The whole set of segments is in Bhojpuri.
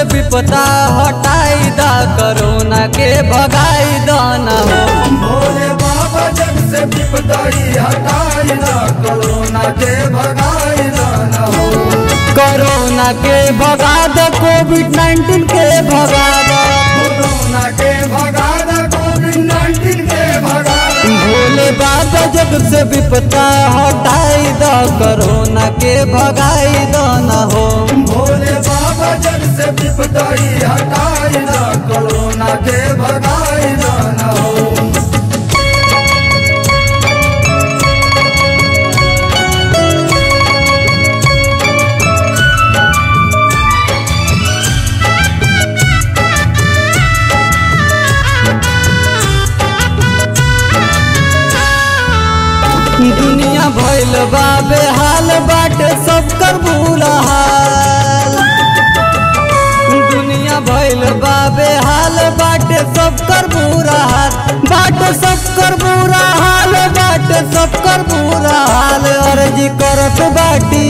विपदा हटाई दा, कोरोना के भगाई दाना हो। भोले बाबा जग से विपदा हटाई दा, कोरोना के भगाई दाना हो। कोरोना के भगा दा, कोविड-19 के भगा दा, कोरोना के भगा दा, कोविड-19 के भगा दा। भोले बाबा जग से विपदा हटाई दा, कोरोना के भगाई दाना हो। भोले बाबा जग से विपदा हटाई दा, कोरोना के भगाई दाना हो। दुनिया भइल बा बेहाल बाटे सब कर बुरा हाल। दुनिया भइल बा बेहाल बाटे सब कर बुरा हाल, बाटे सब कर बुरा हाल, बाटे सब कर बुरा हाल। अर्जी करत बाटी,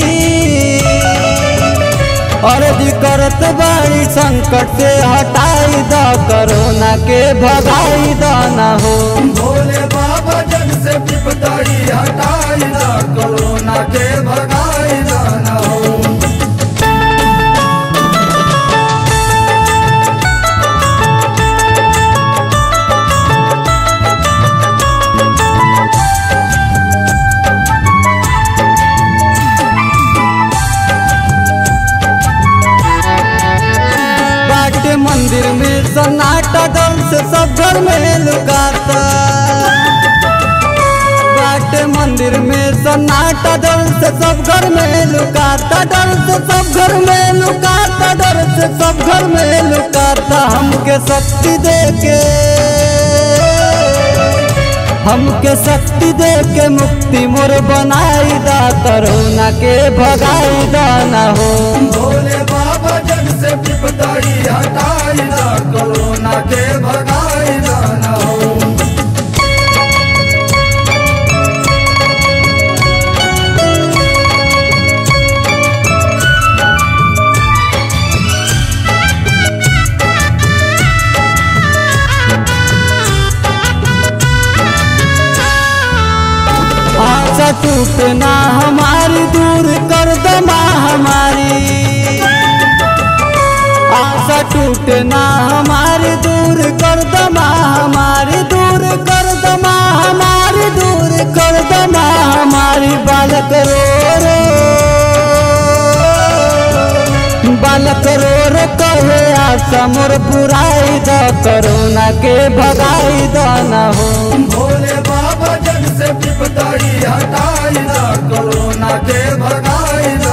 अर्जी करत बाड़ी संकट से हटाई दा, कोरोना के भगाई दाना हो। भोले बाबा जग से विपदा हटाई दा, कोरोना के भगाई दाना हो। बाटे मंदिर में सन्नाटा, डर से सब घर में लुकाता। बाटे मंदिर में सन्नाटा, डर से सब घर में लुकाता, डर से सब घर में लुकाता, डर से सब घर में लुकाता। हमके शक्ति देके, हमके शक्ति देके मुक्ति मोर बनाई दा, कोरोना के भगाई दाना हो। भोले बाबा जग से विपदा हटाई दा, कोरोना के भगाई दाना हो। आशा टूटना हमारी, दूर कर दो महामारी। आशा टूटना हमारी, दूर कर दो महामारी, दूर कर दो महामारी, दूर कर दो महामारी। बालक रो रो, बालक रो रो कहे आशा मोर पुराई दा, कोरोना के भगाई दाना हो। भोले बाबा जग से विपदा हटाई दा, कोरोना के भगाई दाना।